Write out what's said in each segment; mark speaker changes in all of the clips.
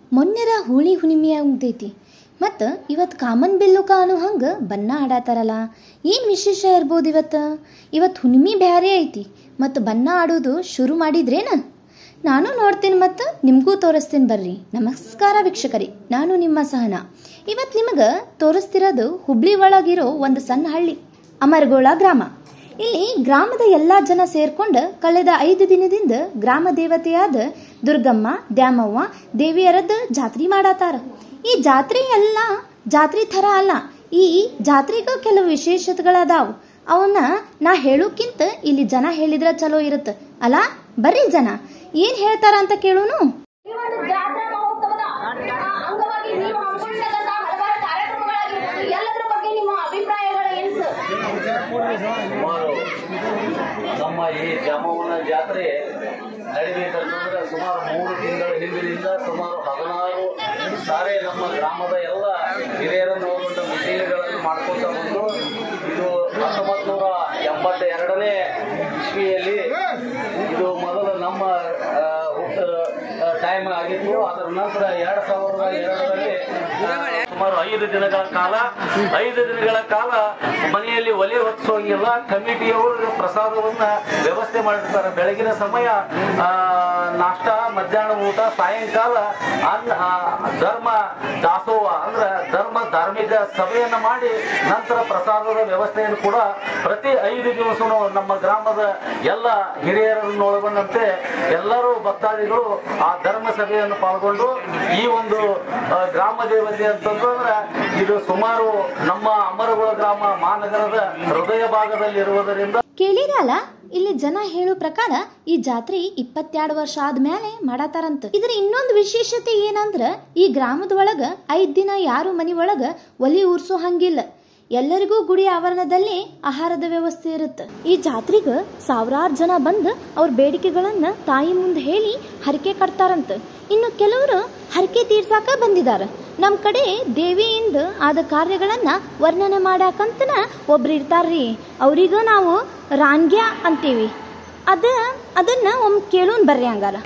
Speaker 1: ಮೊನ್ನೆರ ಹೋಳಿ ಹುಣ್ಣಿಮೆ ಆಗೈತಿ ಮತ್ತು ಇವತ್ತು ಕಾಮನ್ ಬಿಲ್ಲುಕ ಅನ್ನೋ ಹಂಗೆ ಬಣ್ಣ ಆಡಾತಾರಲ್ಲ. ಏನು ವಿಶೇಷ ಇರ್ಬೋದು ಇವತ್ತು ಹುಣ್ಣಿಮೆ ಬ್ಯಾರೆ ಐತಿ ಮತ್ತು ಬಣ್ಣ ಆಡೋದು ಶುರು ಮಾಡಿದ್ರೇನ? ನಾನು ನೋಡ್ತೀನಿ ಮತ್ತು ನಿಮಗೂ ತೋರಿಸ್ತೀನಿ ಬರ್ರಿ. ನಮಸ್ಕಾರ ವೀಕ್ಷಕರೇ, ನಾನು ನಿಮ್ಮ ಸಹನಾ. ಇವತ್ತು ನಿಮಗೆ ತೋರಿಸ್ತಿರೋದು ಹುಬ್ಳಿ ಒಳಗಿರೋ ಒಂದು ಸಣ್ಣ ಹಳ್ಳಿ, ಅಮರಗೋಳ ಗ್ರಾಮ. ಇಲ್ಲಿ ಗ್ರಾಮದ ಎಲ್ಲ ಜನ ಸೇರ್ಕೊಂಡು ಕಳೆದ 5 ದಿನದಿಂದ ಗ್ರಾಮ ದೇವತೆಯಾದ ದುರ್ಗಮ್ಮ ದ್ಯಾಮವ್ವ ದೇವಿಯರದ್ದು ಜಾತ್ರೆ ಮಾಡಾತಾರ. ಈ ಜಾತ್ರೆ ಎಲ್ಲ ಜಾತ್ರೆ ಥರ ಅಲ್ಲ, ಈ ಜಾತ್ರೆಗೂ ಕೆಲವು ವಿಶೇಷತೆಗಳದಾವು. ಅವನ್ನ ನಾ ಹೇಳೋಕ್ಕಿಂತ ಇಲ್ಲಿ ಜನ ಹೇಳಿದ್ರೆ ಚಲೋ ಇರುತ್ತೆ ಅಲ್ಲ. ಬರ್ರಿ ಜನ ಏನ್ ಹೇಳ್ತಾರ ಅಂತ ಕೇಳೋನು.
Speaker 2: ನಮ್ಮ ಈ ದ್ಯಾಮವ್ವನ ಜಾತ್ರೆ ನಡಿಬೇಕಂತಂದ್ರೆ ಸುಮಾರು 3 ತಿಂಗಳ ಹಿಂದಿನಿಂದ ಸುಮಾರು 16 ಸಾರಿ ನಮ್ಮ ಗ್ರಾಮದ ಎಲ್ಲ ಹಿರಿಯರನ್ನು ಒಳಗೊಂಡ ಮೀಟಿಂಗ್ಗಳನ್ನು ಮಾಡ್ಕೊತ ಬಂದು ಇದು 1982ನೇ ಇಸ್ವಿಯಲ್ಲಿ ಇದು ಮೊದಲು ನಮ್ಮ ಟೈಮ್ ಆಗಿತ್ತು. ಅದರ ನಂತರ 2002ರಲ್ಲಿ ಸುಮಾರು 5 ದಿನಗಳ ಕಾಲ ಮನೆಯಲ್ಲಿ ಒಲೆ ಹೊತ್ತಿಸೋಂಗಿಲ್ಲ. ಕಮಿಟಿಯವರು ಪ್ರಸಾದವನ್ನ ವ್ಯವಸ್ಥೆ ಮಾಡಿರ್ತಾರೆ. ಬೆಳಗಿನ ಸಮಯ ನಾಷ್ಟ, ಮಧ್ಯಾಹ್ನ ಊಟ, ಸಾಯಂಕಾಲ ಧರ್ಮ ದಾಸೋಹ ಅಂದ್ರೆ ಧಾರ್ಮಿಕ ಸಭೆಯನ್ನ ಮಾಡಿ ನಂತರ ಪ್ರಸಾದದ ವ್ಯವಸ್ಥೆಯನ್ನು ಕೂಡ ಪ್ರತಿ 5 ದಿವಸನೂ ನಮ್ಮ ಗ್ರಾಮದ ಎಲ್ಲ ಹಿರಿಯರನ್ನು ಒಳಗೊಂಡಂತೆ ಎಲ್ಲರೂ ಭಕ್ತಾದಿಗಳು ಆ ಧರ್ಮ ಸಭೆಯನ್ನು ಪಾಲ್ಗೊಂಡು ಈ ಒಂದು ಗ್ರಾಮ ದೇವತೆ ಅಂತಂದ್ರೆ ಇದು ಸುಮಾರು ನಮ್ಮ ಅಮರಗೋಳ ಗ್ರಾಮ ಮಹಾನಗರದ ಹೃದಯ ಭಾಗದಲ್ಲಿ ಇರುವುದರಿಂದ.
Speaker 1: ಕೇಳಿರಲ್ಲ, ಇಲ್ಲಿ ಜನ ಹೇಳೋ ಪ್ರಕಾರ ಈ ಜಾತ್ರೆ 22 ವರ್ಷ ಆದ್ಮೇಲೆ ಮಾಡತಾರಂತ. ಇದ್ರ ಇನ್ನೊಂದು ವಿಶೇಷತೆ ಏನಂದ್ರ ಈ ಗ್ರಾಮದ ಒಳಗ 5 ದಿನ ಯಾರು ಮನಿ ಒಳಗ ಒಲಿ ಉರ್ಸೋ ಹಂಗಿಲ್ಲ. ಎಲ್ಲರಿಗೂ ಗುಡಿ ಆವರಣದಲ್ಲಿ ಆಹಾರದ ವ್ಯವಸ್ಥೆ ಇರುತ್ತೆ. ಈ ಜಾತ್ರೆಗೆ ಸಾವಿರಾರು ಜನ ಬಂದು ಅವ್ರ ಬೇಡಿಕೆಗಳನ್ನ ತಾಯಿ ಮುಂದೆ ಹೇಳಿ ಹರಕೆ ಕಟ್ತಾರಂತ. ಇನ್ನು ಕೆಲವರು ಹರಕೆ ತೀರ್ಸಾಕ ಬಂದಿದ್ದಾರೆ. ನಮ್ಮ ಕಡೆ ದೇವಿಯಿಂದ ಆದ ಕಾರ್ಯಗಳನ್ನ ವರ್ಣನೆ ಮಾಡಾಕಂತನ ಒಬ್ರು ಇರ್ತಾರ್ರಿ. ಅವರಿಗೂ ನಾವು ರಾನ್ಗ್ಯ ಅಂತೀವಿ. ಅದನ್ನ ಒಮ್ಮೆ ಕೇಳೋನ್ ಬರ್ರಿ ಹಂಗಾರ.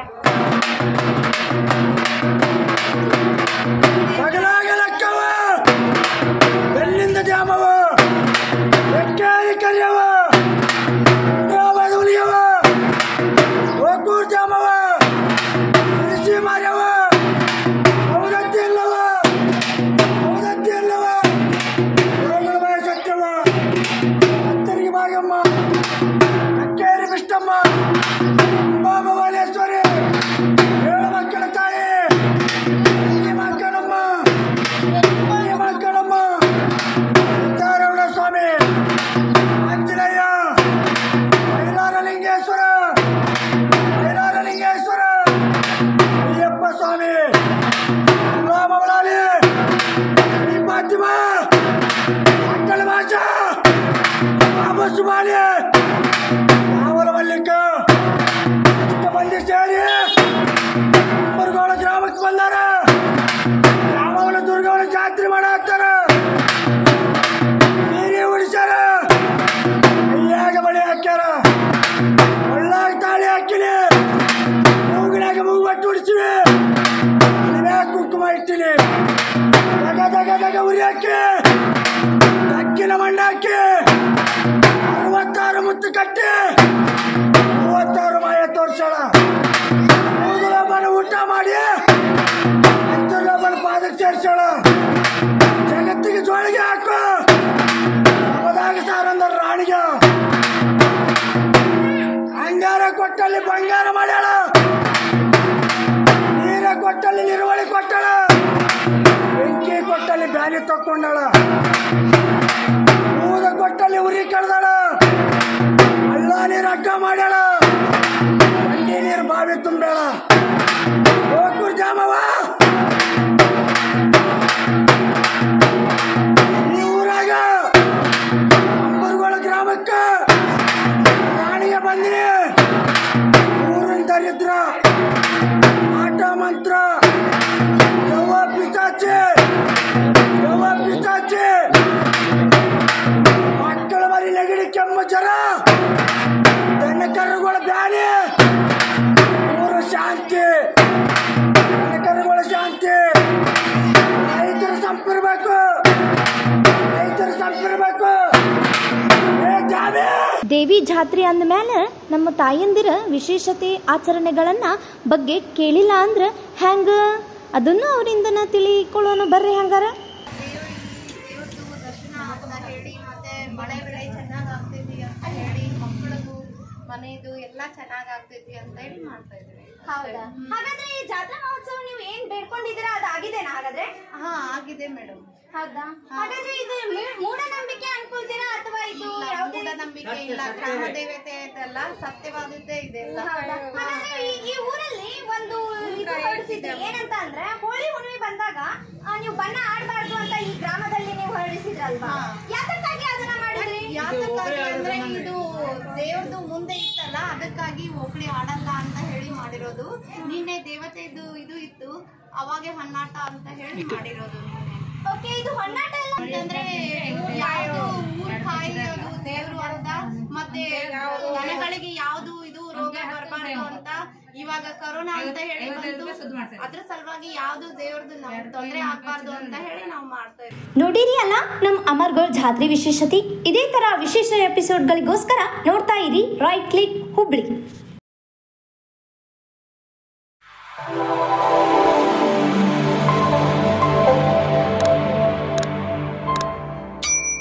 Speaker 3: ಗ್ರಾಮಕ್ಕೆ ಬಂದಾರ. ಗ್ರಾಮವನ್ನ ದುರ್ಗವನ್ನ ಜಾತ್ರೆ ಮಾಡಾಕ್ತಾರ. ನೀರೇ ಉಳಿಸ್ಯಾರ, ಕೈಯಾಗ ಬಳಿ ಹಾಕ್ಯಾರ, ಒಳ್ಳಾಗ ತಾಳಿ ಹಾಕಿನಿ, ಮೂಗಿನಾಗ ಮೂಗಟ್ಟು ಉಡಿಸಿವಿ, ಮ್ಯಾಗ ಕುಂಕುಮ ಇಟ್ಟಿನಿ, ದಗ ಉರಿ ಹಾಕಿ ಅಕ್ಕಿನ ಮಣ್ಣ ಹಾಕಿ 66 ಮುತ್ತು ಕಟ್ಟಿ 36 ಮಾಯ ತೋರ್ಸಾಳ. ಊಟ ಮಾಡಿ ಪಾದಕ್ಕೆ ಸೇರ್ಸೋಳ. ಜಗತ್ತಿಗೆ ಜೋಳಿಗೆ ಹಾಕು ಅವದಾಗ ಸಾರಂದ ರಾಣಿಗ ಅಂಗಾರ ಕೊಟ್ಟಲ್ಲಿ ಬಂಗಾರ ಮಾಡ್ಯಾಳ, ನೀರ ಕೊಟ್ಟಲ್ಲಿ ನಿರ್ವಳಿ ಕೊಟ್ಟಳ, ಬೆಂಕಿ ಕೊಟ್ಟಲ್ಲಿ ಬ್ಯಾನಿ ತಕ್ಕೊಂಡಳ, ಊದ ಕೊಟ್ಟಲ್ಲಿ ಉರಿ ಕಡ್ದಾಳ, ಹಳ್ಳ ನೀರು ಅಡ್ಡ ಮಾಡ್ಯಾಳ, ಬಂಡಿ ನೀರು ಬಾವಿ ತುಂಬೇಳ. ಹೋಗ್ಬುರ್ ಜಾಮವ ಈ ಊರಾಗ ಅಮರಗೋಳ ಗ್ರಾಮಕ್ಕ ರಾಣಿಗೆ ಬಂದಿನಿ. ಊರಿನ ದರಿದ್ರ, ಆಟ ಮಂತ್ರ, ದೆವ್ವ ಪಿಚಾಚಿ ಮಕ್ಕಳ ಮರಿ ನೆಗಡಿ ಕೆಮ್ಮು ಜರ ದನ ಕರುಗಳ ಬ್ಯಾನಿ ಊರು ಶಾಂತಿ, ದನ ಕರುಗಳ ಶಾಂತಿ.
Speaker 1: ದೇವಿ ಜಾತ್ರೆ ಅಂದಮೇಲೆ ನಮ್ಮ ತಾಯಂದಿರ ವಿಶೇಷತೆ ಆಚರಣೆಗಳನ್ನು ಬಗ್ಗೆ ಕೇಳಿಲ್ಲ ಅಂದ್ರೆ ಹ್ಯಾಂಗ ಅದನ್ನು ಅವರಿಂದನ ತಿಳಿಕೊಳ್ಳೋಣ ಬರ್ರಿ ಹಂಗಾರ.
Speaker 4: ದೇವ್ರದ್ದು ದರ್ಶನ ಅಂತ ಹೇಳಿ ಮತ್ತೆ ಮಳೆ ಬೆಳೆ ಚೆನ್ನಾಗಿ ಆಗ್ತೈತಿ ಅಂತ ಹೇಳಿ ಮಕ್ಕಳದು ಮನೆಯದು ಎಲ್ಲ ಚೆನ್ನಾಗಿ ಆಗ್ತೈತಿ ಅಂತ ಹೇಳಿ ಮಾಡ್ತಾ ಇದ್ದೀವಿ.
Speaker 5: ಹೌದಾ? ಹಾಗಾದ್ರೆ ಈ ಜಾತ್ರಾ ಮಹೋತ್ಸವ ನೀವು ಏನ್ ಬೇಡ್ಕೊಂಡಿದ್ದೀರಾ ಅದಾಗಿದೆನಾ ಹಾಗಾದ್ರೆ?
Speaker 4: ಹಾ ಆಗಿದೆ ಮೇಡಮ್.
Speaker 5: ಹೌದಾ? ಹಾಗಾದ್ರೆ ಇದು ಮೂಢನಂಬಿಕೆ ಅನ್ಕೊಳ್ತೀರಾ ಅಥವಾ ಇದು ಯಾವುದೇ
Speaker 4: ನಂಬಿಕೆ ಇಲ್ಲ, ಗ್ರಾಮ ದೇವತೆ ಇದೆಲ್ಲ ಸತ್ಯವಾದದ್ದೇ ಇದೆ.
Speaker 5: ಹಾಗಾದ್ರೆ ಈ ಊರಲ್ಲಿ ಒಂದು ಇದು ಹೊರಡಿಸಿದ್ರಿ ಏನಂತ ಅಂದ್ರೆ ಹೋಳಿ ಹುಣ್ಣಿಮೆ ಬಂದಾಗ ನೀವು ಬಣ್ಣ ಆಡಬಾರ್ದು ಅಂತ ಈ ಗ್ರಾಮದಲ್ಲಿ ನೀವು ಹೊರಡಿಸಿದ್ರಲ್ವಾ? ಯಾತಕ್ಕಾಗಿ ಅದನ್ನ ಮಾಡಿದ್ರಿ?
Speaker 4: ಯಾತಕ್ಕಾಗಿ ಅಂದ್ರೆ ಇದು ದೇವ್ರದು ಮುಂದೆ ಇತ್ತಲ್ಲ, ಅದಕ್ಕಾಗಿ ಒಬ್ಳಿ ಆಡಲ್ಲ ಅಂತ ಹೇಳಿ ಮಾಡಿರೋದು. ನಿನ್ನೆ ದೇವತೆದು ಇದು ಇತ್ತು, ಅವಾಗೆ ಹೊನ್ನಾಟ ಅಂತ ಹೇಳಿ ಮಾಡಿರೋದು.
Speaker 5: ಓಕೆ, ಇದು ಹೊನ್ನಾಟ ಎಲ್ಲ
Speaker 4: ಅಂತಂದ್ರೆ ಯಾವ್ದು ಊರ್ ಕಾಯೋದು ದೇವ್ರು ಅಂತ, ಮತ್ತೆ ದನಗಳಿಗೆ ಯಾವ್ದು ಇದು ರೋಗ ಬರಬಾರ್ದು ಅಂತ. ಇವಾಗ ಕೊರೋನಾ ಅಂತ ಹೇಳಿ ಬಂತು, ಅದ್ರ ಸಲುವಾಗಿ ಯಾವ್ದು ದೇವ್ರದ್ದು ನಮ್ಗೆ ತೊಂದರೆ ಆಗ್ಬಾರ್ದು ಅಂತ ಹೇಳಿ ನಾವು ಮಾಡ್ತಾ ಇದ್ವಿ.
Speaker 1: ನೋಡಿರಿ ಅಲ್ಲ ನಮ್ಮ ಅಮರ್ಗೋಳ್ ಜಾತ್ರೆ ವಿಶೇಷತೆ. ಇದೇ ತರ ವಿಶೇಷ ಎಪಿಸೋಡ್ಗಳಿಗೋಸ್ಕರ ನೋಡ್ತಾ ಇರಿ ರೈಟ್ ಕ್ಲಿಕ್ ಹುಬ್ಳಿ.